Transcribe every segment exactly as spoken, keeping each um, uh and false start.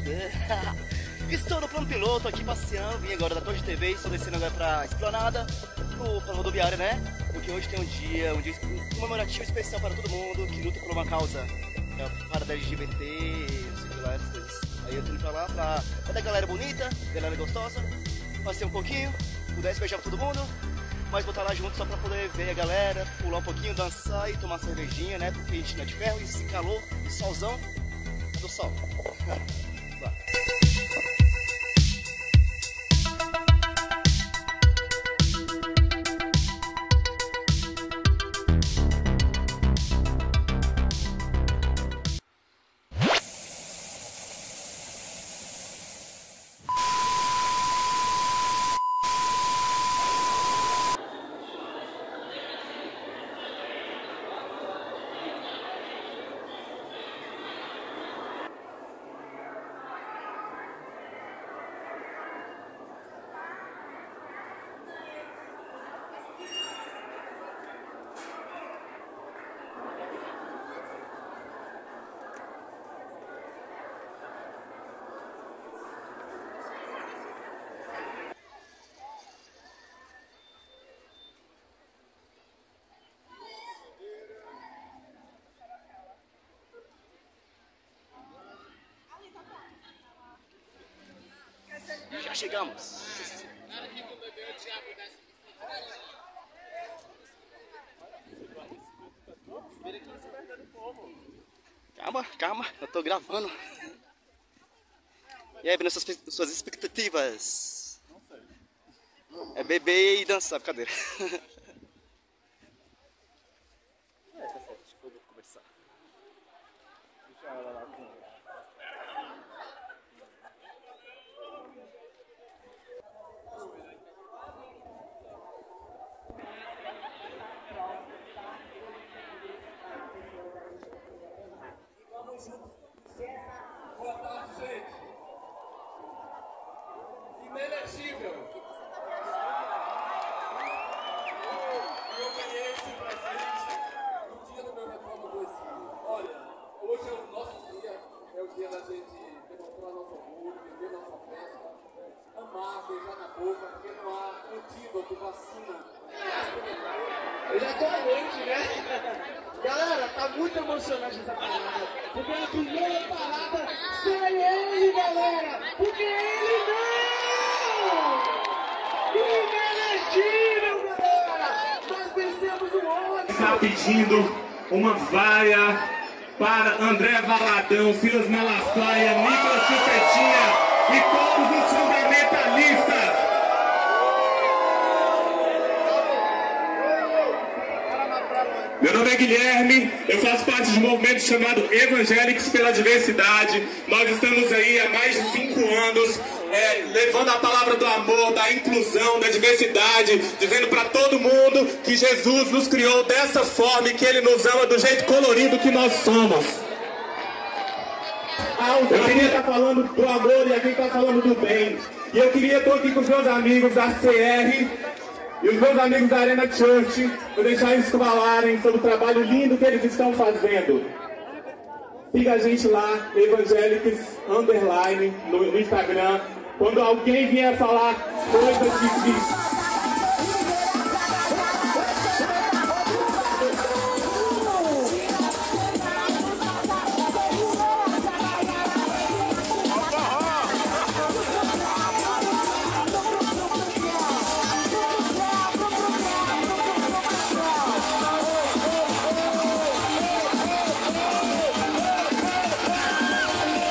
Estou no plano piloto aqui passeando, vim agora da Torre de T V, estou descendo agora pra Esplanada, pro plano rodoviário, né? Porque hoje tem um dia, um dia comemorativo especial para todo mundo que luta por uma causa, é, para da L G B T, não sei lá, essas coisas. Aí eu tô indo pra lá, pra, pra da galera bonita, galera gostosa, passei um pouquinho, pudesse beijar pra todo mundo, mas vou estar lá junto só pra poder ver a galera, pular um pouquinho, dançar e tomar cervejinha, né? Porque a gente não é de ferro, e esse calor, e solzão, é do sol. Lá. Já chegamos. Calma, calma, eu tô gravando. E aí, Breno, suas, suas expectativas? Não sei. É beber e dançar, brincadeira. É, tá certo, acho que eu vou começar. Deixa ela lá com ela. Inelegível. Eu ganhei esse presente no dia do meu retorno do exílio. Olha, hoje é o nosso dia, é o dia da gente demonstrar nosso orgulho, viver nossa festa, amar, beijar na boca, porque não há antídoto, vacina. Eu já tô doente, né? Galera, tá muito emocionante essa parada. Porque é a primeira parada sem ele, galera! Porque ele não! Inelegível, galera! Nós vencemos o ônibus! Está pedindo uma vaia para André Valadão, Silas Malafaia, Nicolas Chupetinha e todos os fundamentalistas. Meu nome é Guilherme, eu faço parte de um movimento chamado Evangélicos pela Diversidade. Nós estamos aí há mais de cinco anos é, levando a palavra do amor, da inclusão, da diversidade, dizendo para todo mundo que Jesus nos criou dessa forma e que Ele nos ama do jeito colorido que nós somos. Eu queria estar falando do amor e aqui está falando do bem. E eu queria estar aqui com os meus amigos da C R e os meus amigos da Arena Church, vou deixar eles falarem sobre o trabalho lindo que eles estão fazendo. Siga a gente lá, Evangélicos Underline, no, no Instagram. Quando alguém vier falar coisas difíceis,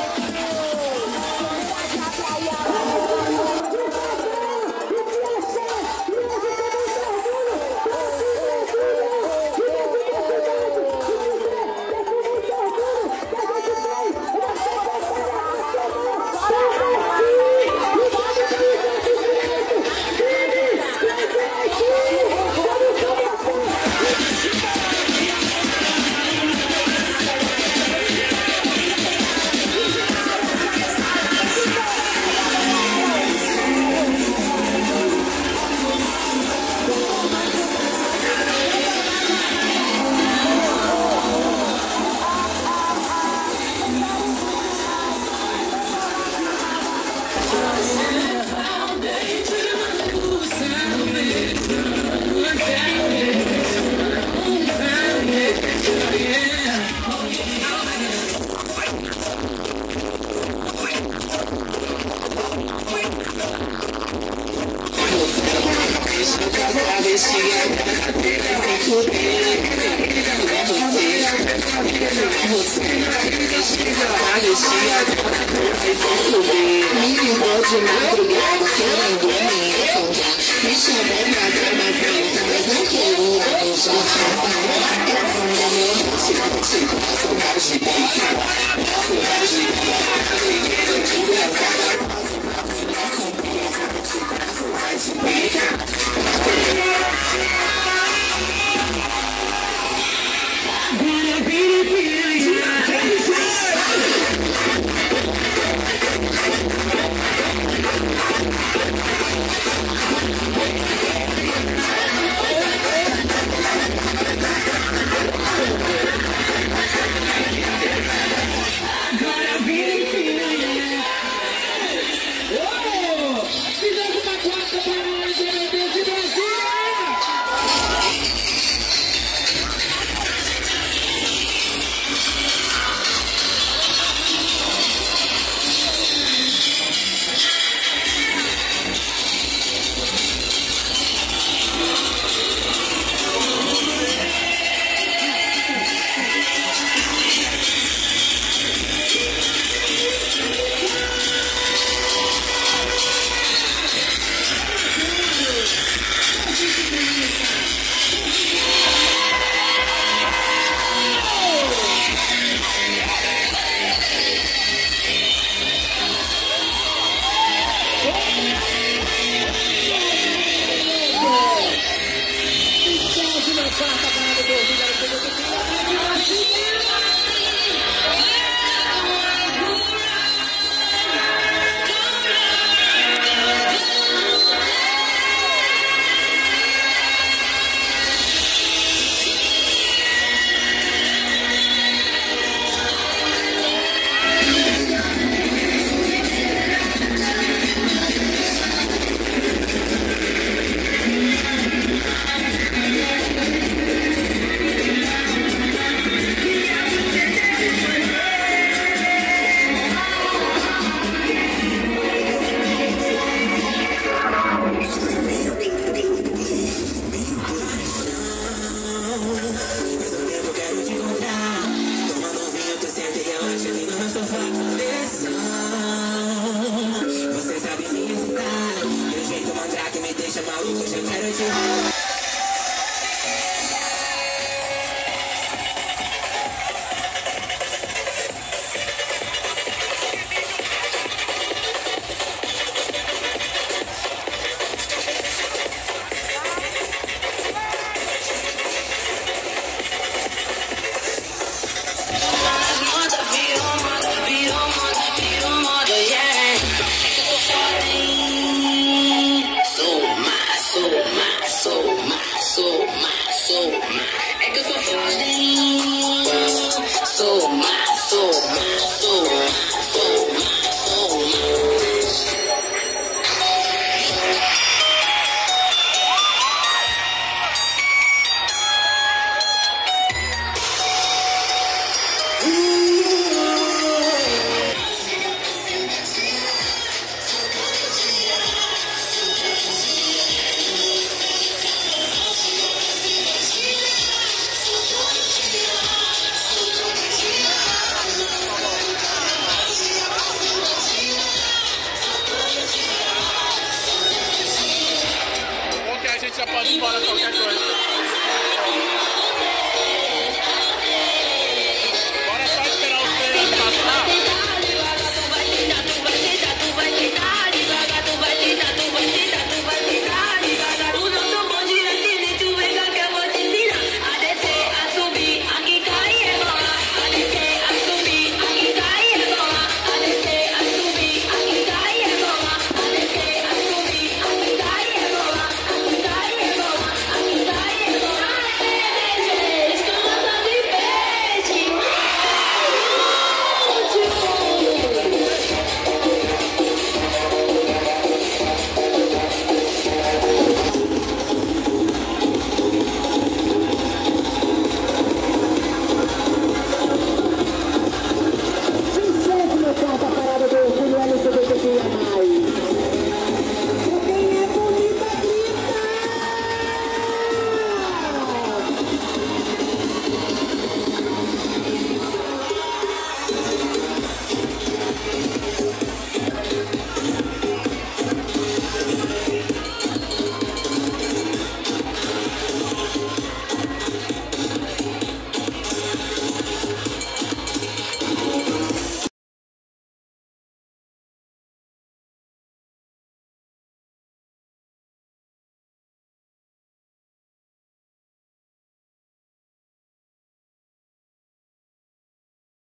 Thank you. Já pode falar qualquer coisa.